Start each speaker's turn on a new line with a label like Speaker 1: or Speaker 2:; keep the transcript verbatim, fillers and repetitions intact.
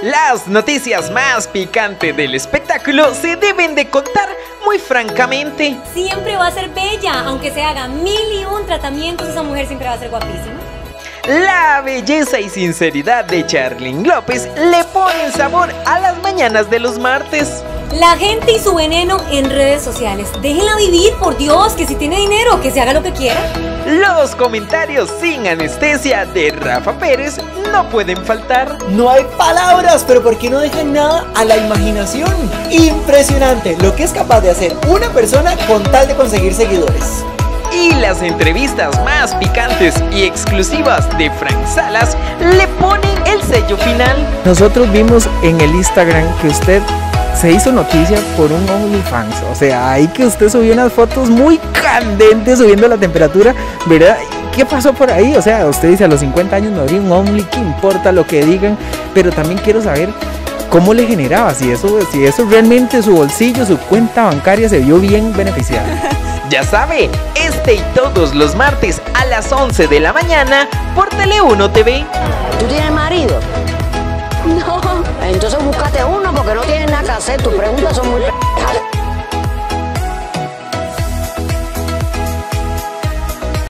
Speaker 1: Las noticias más picantes del espectáculo se deben de contar muy francamente.
Speaker 2: Siempre va a ser bella, aunque se haga mil y un tratamientos, esa mujer siempre va a ser guapísima.
Speaker 1: La belleza y sinceridad de Charlyn López le ponen sabor a las mañanas de los martes.
Speaker 2: La gente y su veneno en redes sociales. Déjenla vivir, por Dios, que si tiene dinero, que se haga lo que quiera.
Speaker 1: Los comentarios sin anestesia de Rafa Pérez no pueden faltar.
Speaker 3: No hay palabras, pero ¿por qué no dejan nada a la imaginación? Impresionante lo que es capaz de hacer una persona con tal de conseguir seguidores.
Speaker 1: Y las entrevistas más picantes y exclusivas de Frank Salas le ponen el sello final.
Speaker 4: Nosotros vimos en el Instagram que usted se hizo noticia por un OnlyFans. O sea, ahí que usted subió unas fotos muy candentes subiendo la temperatura, ¿verdad? ¿Qué pasó por ahí? O sea, usted dice a los cincuenta años no habría un Only, ¿qué importa lo que digan? Pero también quiero saber cómo le generaba, si eso, si eso realmente su bolsillo, su cuenta bancaria se vio bien beneficiada.
Speaker 1: Ya sabe, este y todos los martes a las once de la mañana por Tele uno T V.
Speaker 5: ¿Tú tienes marido? No. Entonces búscate uno porque no tienes nada que hacer. Tus preguntas son muy...